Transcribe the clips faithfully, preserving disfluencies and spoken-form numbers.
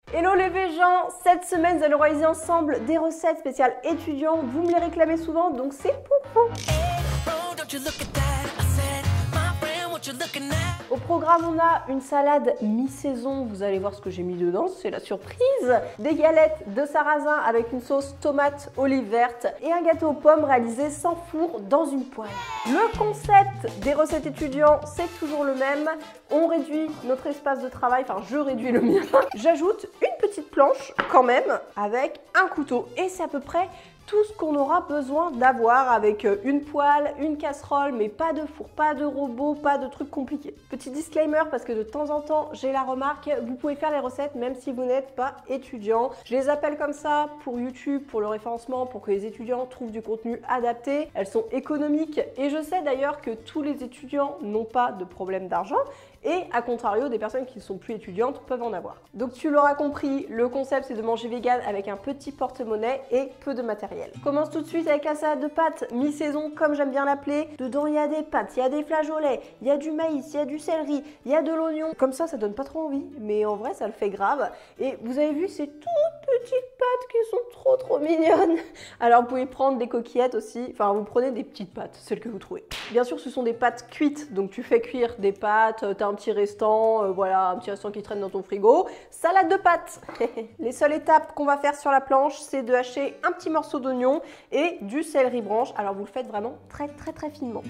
Hello les Végans, cette semaine nous allons réaliser ensemble des recettes spéciales étudiants. Vous me les réclamez souvent, donc c'est pour vous. Au programme, on a une salade mi-saison, vous allez voir ce que j'ai mis dedans, c'est la surprise. Des galettes de sarrasin avec une sauce tomate olive verte et un gâteau aux pommes réalisé sans four dans une poêle. Le concept des recettes étudiants, c'est toujours le même. On réduit notre espace de travail, enfin je réduis le mien. J'ajoute une petite planche quand même avec un couteau et c'est à peu près tout ce qu'on aura besoin d'avoir avec une poêle, une casserole, mais pas de four, pas de robot, pas de trucs compliqués. Petit disclaimer parce que de temps en temps j'ai la remarque, vous pouvez faire les recettes même si vous n'êtes pas étudiant. Je les appelle comme ça pour YouTube, pour le référencement, pour que les étudiants trouvent du contenu adapté. Elles sont économiques et je sais d'ailleurs que tous les étudiants n'ont pas de problème d'argent. Et à contrario, des personnes qui ne sont plus étudiantes peuvent en avoir. Donc tu l'auras compris, le concept c'est de manger vegan avec un petit porte-monnaie et peu de matériel. On commence tout de suite avec la salade de pâtes mi-saison comme j'aime bien l'appeler. Dedans il y a des pâtes, il y a des flageolets, il y a du maïs, il y a du céleri, il y a de l'oignon. Comme ça, ça donne pas trop envie, mais en vrai ça le fait grave. Et vous avez vu ces toutes petites pâtes qui sont trop trop mignonnes. Alors vous pouvez prendre des coquillettes aussi, enfin vous prenez des petites pâtes, celles que vous trouvez. Bien sûr ce sont des pâtes cuites, donc tu fais cuire des pâtes, t'as un petit restant, euh, voilà, un petit restant qui traîne dans ton frigo. Salade de pâtes. Les seules étapes qu'on va faire sur la planche, c'est de hacher un petit morceau d'oignon et du céleri branche. Alors vous le faites vraiment très très très finement.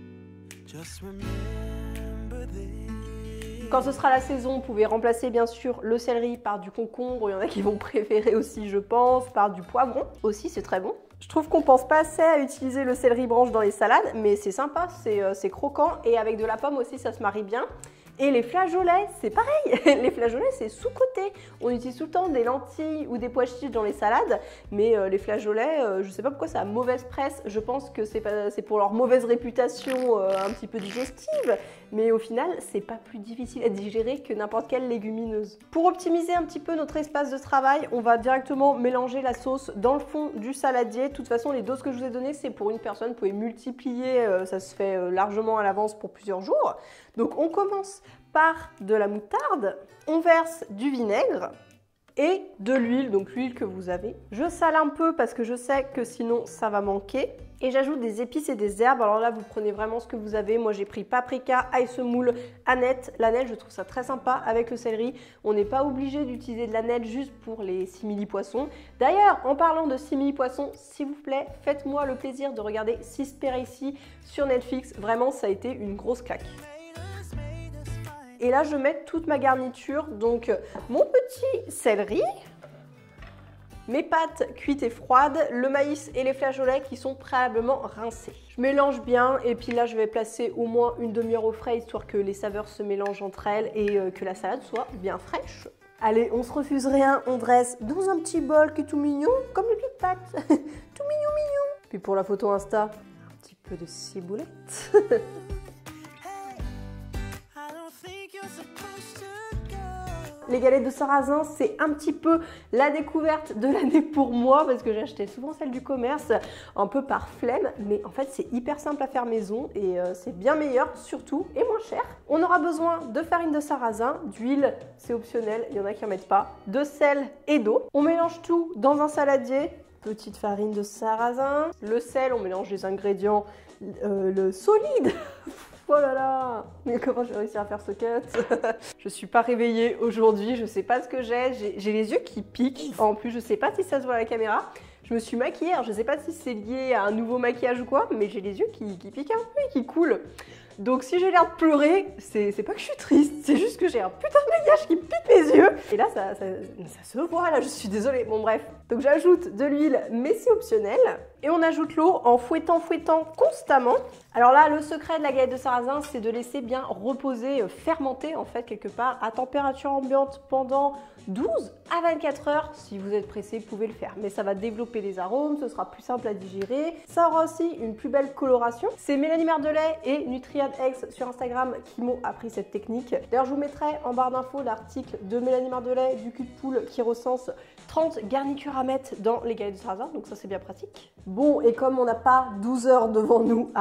Quand ce sera la saison, vous pouvez remplacer bien sûr le céleri par du concombre. Il y en a qui vont préférer aussi, je pense, par du poivron. Aussi, c'est très bon. Je trouve qu'on pense pas assez à utiliser le céleri branche dans les salades, mais c'est sympa, c'est euh, croquant et avec de la pomme aussi, ça se marie bien. Et les flageolets, c'est pareil. Les flageolets, c'est sous-côté. On utilise tout le temps des lentilles ou des pois chiches dans les salades, mais euh, les flageolets, euh, je sais pas pourquoi ça a mauvaise presse. Je pense que c'est pour leur mauvaise réputation euh, un petit peu digestive, mais au final, c'est pas plus difficile à digérer que n'importe quelle légumineuse. Pour optimiser un petit peu notre espace de travail, on va directement mélanger la sauce dans le fond du saladier. De toute façon, les doses que je vous ai données, c'est pour une personne. Vous pouvez multiplier, euh, ça se fait euh, largement à l'avance pour plusieurs jours. Donc on commence par de la moutarde, on verse du vinaigre et de l'huile, donc l'huile que vous avez. Je sale un peu parce que je sais que sinon ça va manquer. Et j'ajoute des épices et des herbes. Alors là, vous prenez vraiment ce que vous avez. Moi, j'ai pris paprika, ail semoule, aneth. L'aneth, je trouve ça très sympa avec le céleri. On n'est pas obligé d'utiliser de l'aneth juste pour les simili-poissons. D'ailleurs, en parlant de simili-poissons, s'il vous plaît, faites-moi le plaisir de regarder Seaspiracy sur Netflix. Vraiment, ça a été une grosse claque. Et là, je mets toute ma garniture. Donc, mon petit céleri, mes pâtes cuites et froides, le maïs et les flageolets qui sont préalablement rincés. Je mélange bien et puis là, je vais placer au moins une demi-heure au frais histoire que les saveurs se mélangent entre elles et que la salade soit bien fraîche. Allez, on se refuse rien, on dresse dans un petit bol qui est tout mignon, comme les petites pâtes. Tout mignon, mignon. Puis pour la photo Insta, un petit peu de ciboulette. Les galettes de sarrasin, c'est un petit peu la découverte de l'année pour moi parce que j'achetais souvent celles du commerce un peu par flemme, mais en fait c'est hyper simple à faire maison et euh, c'est bien meilleur surtout et moins cher. On aura besoin de farine de sarrasin, d'huile, c'est optionnel, il y en a qui en mettent pas, de sel et d'eau. On mélange tout dans un saladier, petite farine de sarrasin, le sel, on mélange les ingrédients, euh, le solide. Oh là là, mais comment j'ai réussi à faire ce cut? Je suis pas réveillée aujourd'hui, je sais pas ce que j'ai, j'ai les yeux qui piquent. En plus, je sais pas si ça se voit à la caméra. Je me suis maquillée, alors je sais pas si c'est lié à un nouveau maquillage ou quoi, mais j'ai les yeux qui, qui piquent un peu et qui coulent. Donc si j'ai l'air de pleurer, c'est pas que je suis triste, c'est juste que j'ai un putain de maquillage qui pique mes yeux. Et là, ça, ça, ça se voit, là, je suis désolée. Bon bref, donc j'ajoute de l'huile, mais c'est optionnel. Et on ajoute l'eau en fouettant, fouettant constamment. Alors là, le secret de la galette de sarrasin, c'est de laisser bien reposer, fermenter en fait quelque part à température ambiante pendant douze à vingt-quatre heures. Si vous êtes pressé, vous pouvez le faire. Mais ça va développer les arômes, ce sera plus simple à digérer. Ça aura aussi une plus belle coloration. C'est Mélanie Mardelet et Nutriad X sur Instagram qui m'ont appris cette technique. D'ailleurs, je vous mettrai en barre d'infos l'article de Mélanie Mardelet du cul de poule qui recense trente garnitures à mettre dans les galettes de sarrasin. Donc ça, c'est bien pratique. Bon, et comme on n'a pas douze heures devant nous à attendre,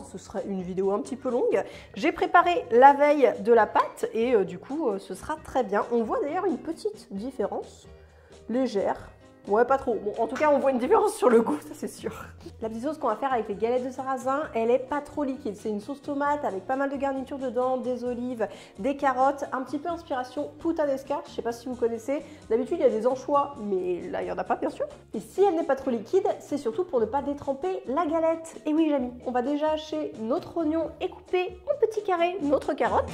ce serait une vidéo un petit peu longue. J'ai préparé la veille de la pâte et euh, du coup, euh, ce sera très bien. On voit d'ailleurs une petite différence, légère. Ouais, pas trop. Bon, en tout cas, on voit une différence sur le goût, ça c'est sûr. La petite sauce qu'on va faire avec les galettes de sarrasin, elle est pas trop liquide. C'est une sauce tomate avec pas mal de garnitures dedans, des olives, des carottes, un petit peu inspiration puttanesca. Je sais pas si vous connaissez. D'habitude, il y a des anchois, mais là, il y en a pas, bien sûr. Et si elle n'est pas trop liquide, c'est surtout pour ne pas détremper la galette. Et oui, Jamy, on va déjà hacher notre oignon et couper en petits carrés notre carotte.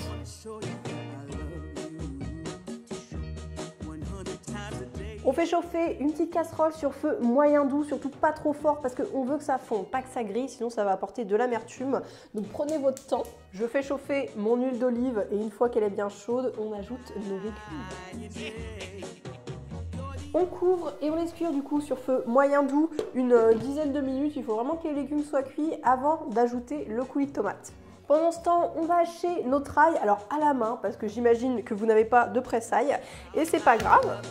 On fait chauffer une petite casserole sur feu moyen doux, surtout pas trop fort parce qu'on veut que ça fonde, pas que ça grille, sinon ça va apporter de l'amertume. Donc prenez votre temps. Je fais chauffer mon huile d'olive et une fois qu'elle est bien chaude, on ajoute nos légumes. On couvre et on laisse cuire du coup sur feu moyen doux une dizaine de minutes. Il faut vraiment que les légumes soient cuits avant d'ajouter le coulis de tomate. Pendant ce temps, on va hacher notre ail, alors à la main parce que j'imagine que vous n'avez pas de presse-ail et c'est pas grave.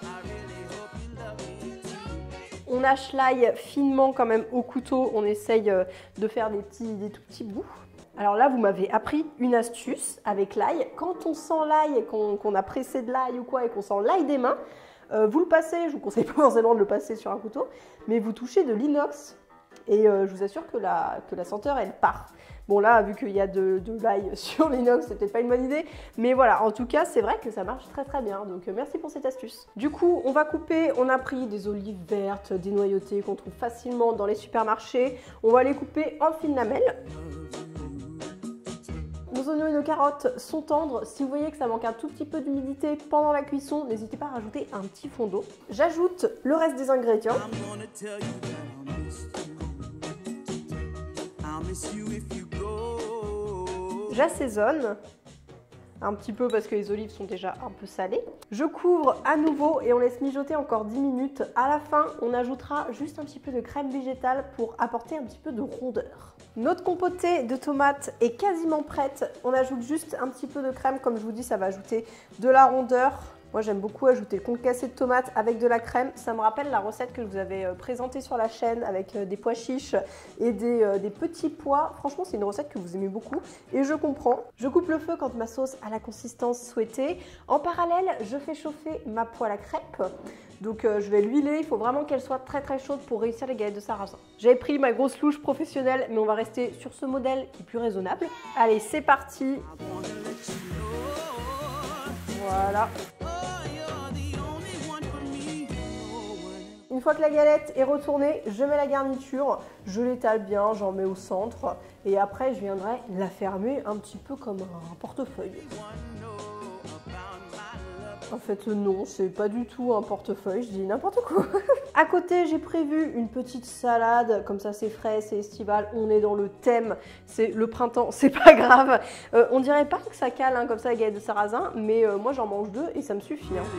On hache l'ail finement quand même au couteau, on essaye de faire des, petits, des tout petits bouts. Alors là, vous m'avez appris une astuce avec l'ail. Quand on sent l'ail, qu'on qu'on a pressé de l'ail ou quoi et qu'on sent l'ail des mains, euh, vous le passez, je vous conseille pas forcément de le passer sur un couteau, mais vous touchez de l'inox et euh, je vous assure que la, que la senteur, elle part. Bon là, vu qu'il y a de, de l'ail sur l'inox, c'est peut-être pas une bonne idée. Mais voilà, en tout cas, c'est vrai que ça marche très très bien. Donc euh, merci pour cette astuce. Du coup, on va couper. On a pris des olives vertes, dénoyautées, qu'on trouve facilement dans les supermarchés. On va les couper en fines lamelles. Nos oignons et nos carottes sont tendres. Si vous voyez que ça manque un tout petit peu d'humidité pendant la cuisson, n'hésitez pas à rajouter un petit fond d'eau. J'ajoute le reste des ingrédients. J'assaisonne un petit peu parce que les olives sont déjà un peu salées. Je couvre à nouveau et on laisse mijoter encore dix minutes. À la fin, on ajoutera juste un petit peu de crème végétale pour apporter un petit peu de rondeur. Notre compotée de tomates est quasiment prête. On ajoute juste un petit peu de crème. Comme je vous dis, ça va ajouter de la rondeur. Moi, j'aime beaucoup ajouter le concassé de tomates avec de la crème. Ça me rappelle la recette que je vous avais présentée sur la chaîne avec des pois chiches et des, des petits pois. Franchement, c'est une recette que vous aimez beaucoup et je comprends. Je coupe le feu quand ma sauce a la consistance souhaitée. En parallèle, je fais chauffer ma poêle à crêpes. Donc euh, je vais l'huiler, il faut vraiment qu'elle soit très très chaude pour réussir les galettes de sarrasin. J'avais pris ma grosse louche professionnelle, mais on va rester sur ce modèle qui est plus raisonnable. Allez, c'est parti. Voilà. Une fois que la galette est retournée, je mets la garniture, je l'étale bien, j'en mets au centre et après je viendrai la fermer un petit peu comme un portefeuille. En fait non, c'est pas du tout un portefeuille, je dis n'importe quoi. À côté, j'ai prévu une petite salade, comme ça c'est frais, c'est estival, on est dans le thème, c'est le printemps, c'est pas grave. Euh, on dirait pas que ça cale hein, comme ça la galette de sarrasin, mais euh, moi j'en mange deux et ça me suffit. Hein.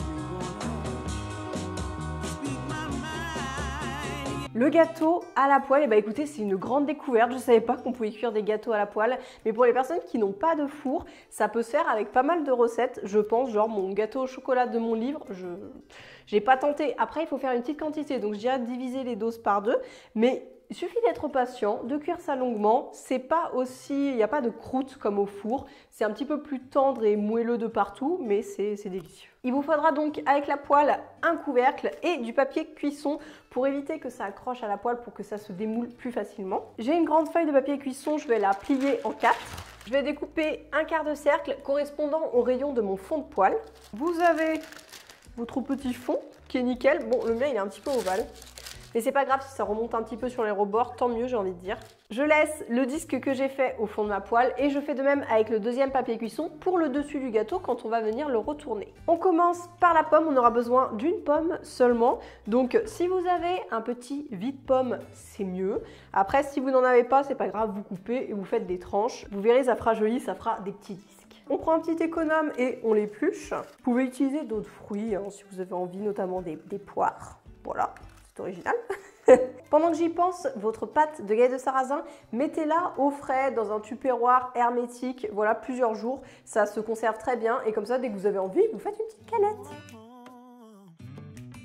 Le gâteau à la poêle, et bah écoutez, c'est une grande découverte. Je ne savais pas qu'on pouvait cuire des gâteaux à la poêle. Mais pour les personnes qui n'ont pas de four, ça peut se faire avec pas mal de recettes. Je pense, genre mon gâteau au chocolat de mon livre, je n'ai pas tenté. Après, il faut faire une petite quantité, donc je dirais diviser les doses par deux. Mais il suffit d'être patient, de cuire ça longuement. C'est pas aussi, il n'y a pas de croûte comme au four. C'est un petit peu plus tendre et moelleux de partout, mais c'est délicieux. Il vous faudra donc avec la poêle un couvercle et du papier cuisson pour éviter que ça accroche à la poêle pour que ça se démoule plus facilement. J'ai une grande feuille de papier cuisson, je vais la plier en quatre. Je vais découper un quart de cercle correspondant au rayon de mon fond de poêle. Vous avez votre petit fond qui est nickel. Bon, le mien il est un petit peu ovale. Mais c'est pas grave si ça remonte un petit peu sur les rebords, tant mieux j'ai envie de dire. Je laisse le disque que j'ai fait au fond de ma poêle et je fais de même avec le deuxième papier cuisson pour le dessus du gâteau quand on va venir le retourner. On commence par la pomme, on aura besoin d'une pomme seulement. Donc si vous avez un petit vide-pomme, c'est mieux. Après si vous n'en avez pas, c'est pas grave, vous coupez et vous faites des tranches. Vous verrez, ça fera joli, ça fera des petits disques. On prend un petit économe et on l'épluche. Vous pouvez utiliser d'autres fruits hein, si vous avez envie, notamment des, des poires. Voilà. Original. Pendant que j'y pense, votre pâte de galette de sarrasin, mettez-la au frais dans un tupperware hermétique, voilà, plusieurs jours. Ça se conserve très bien et comme ça, dès que vous avez envie, vous faites une petite galette.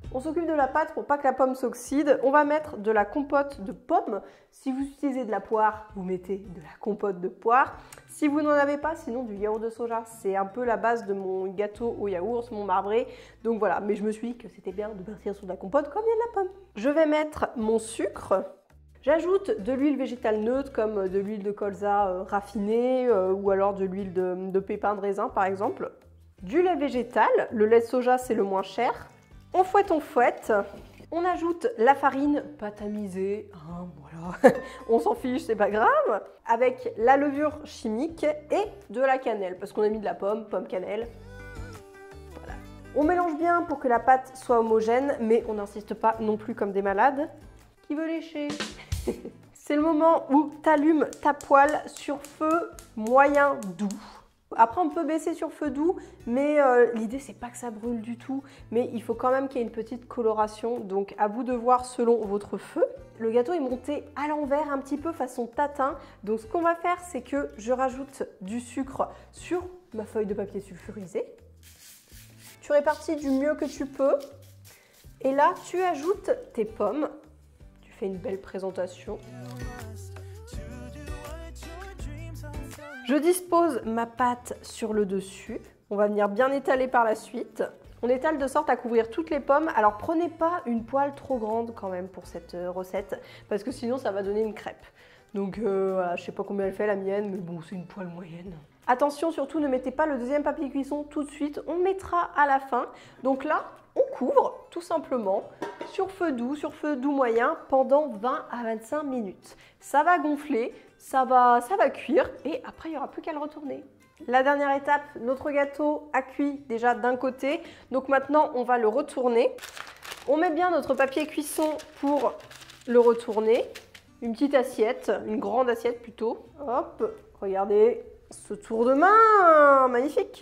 On s'occupe de la pâte pour pas que la pomme s'oxyde. On va mettre de la compote de pommes. Si vous utilisez de la poire, vous mettez de la compote de poire. Si vous n'en avez pas, sinon du yaourt de soja. C'est un peu la base de mon gâteau au yaourt, mon marbré. Donc voilà, mais je me suis dit que c'était bien de partir sur de la compote comme il y a de la pomme. Je vais mettre mon sucre. J'ajoute de l'huile végétale neutre comme de l'huile de colza euh, raffinée euh, ou alors de l'huile de, de pépins de raisin par exemple. Du lait végétal, le lait de soja c'est le moins cher. On fouette, on fouette. On ajoute la farine, pas tamisée, hein, voilà, on s'en fiche, c'est pas grave. Avec la levure chimique et de la cannelle, parce qu'on a mis de la pomme, pomme cannelle. Voilà. On mélange bien pour que la pâte soit homogène, mais on n'insiste pas non plus comme des malades. Qui veut lécher? C'est le moment où tu allumes ta poêle sur feu moyen doux. Après, on peut baisser sur feu doux, mais euh, l'idée, c'est pas que ça brûle du tout. Mais il faut quand même qu'il y ait une petite coloration. Donc, à vous de voir selon votre feu. Le gâteau est monté à l'envers, un petit peu façon tatin. Donc, ce qu'on va faire, c'est que je rajoute du sucre sur ma feuille de papier sulfurisé. Tu répartis du mieux que tu peux. Et là, tu ajoutes tes pommes. Tu fais une belle présentation. Je dispose ma pâte sur le dessus. On va venir bien étaler par la suite. On étale de sorte à couvrir toutes les pommes. Alors prenez pas une poêle trop grande quand même pour cette recette, parce que sinon ça va donner une crêpe. Donc euh, voilà, je sais pas combien elle fait la mienne, mais bon, c'est une poêle moyenne. Attention, surtout ne mettez pas le deuxième papier cuisson tout de suite, on le mettra à la fin. Donc là, on couvre tout simplement sur feu doux, sur feu doux moyen pendant vingt à vingt-cinq minutes. Ça va gonfler, ça va, ça va cuire et après il n'y aura plus qu'à le retourner. La dernière étape, notre gâteau a cuit déjà d'un côté, donc maintenant on va le retourner. On met bien notre papier cuisson pour le retourner. Une petite assiette, une grande assiette plutôt. Hop, regardez ce tour de main, magnifique.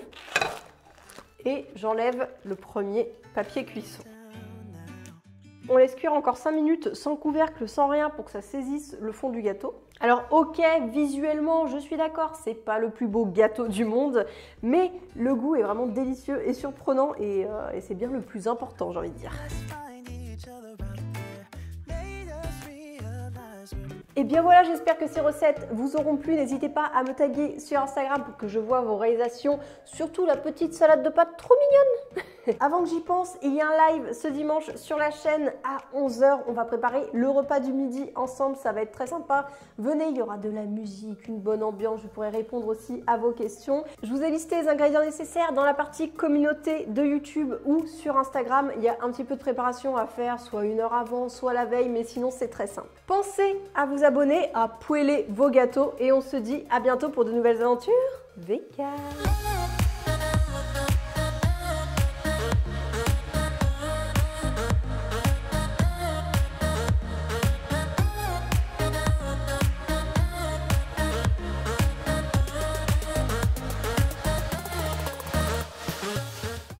Et j'enlève le premier papier cuisson. On laisse cuire encore cinq minutes sans couvercle, sans rien pour que ça saisisse le fond du gâteau. Alors ok, visuellement, je suis d'accord, c'est pas le plus beau gâteau du monde, mais le goût est vraiment délicieux et surprenant et, euh, et c'est bien le plus important, j'ai envie de dire. Et bien voilà, j'espère que ces recettes vous auront plu. N'hésitez pas à me taguer sur Instagram pour que je vois vos réalisations, surtout la petite salade de pâtes trop mignonne. Avant que j'y pense, il y a un live ce dimanche sur la chaîne à onze heures. On va préparer le repas du midi ensemble, ça va être très sympa. Venez, il y aura de la musique, une bonne ambiance, je pourrai répondre aussi à vos questions. Je vous ai listé les ingrédients nécessaires dans la partie communauté de YouTube ou sur Instagram. Il y a un petit peu de préparation à faire, soit une heure avant, soit la veille, mais sinon c'est très simple. Pensez à vous abonner, à poêler vos gâteaux et on se dit à bientôt pour de nouvelles aventures. V K.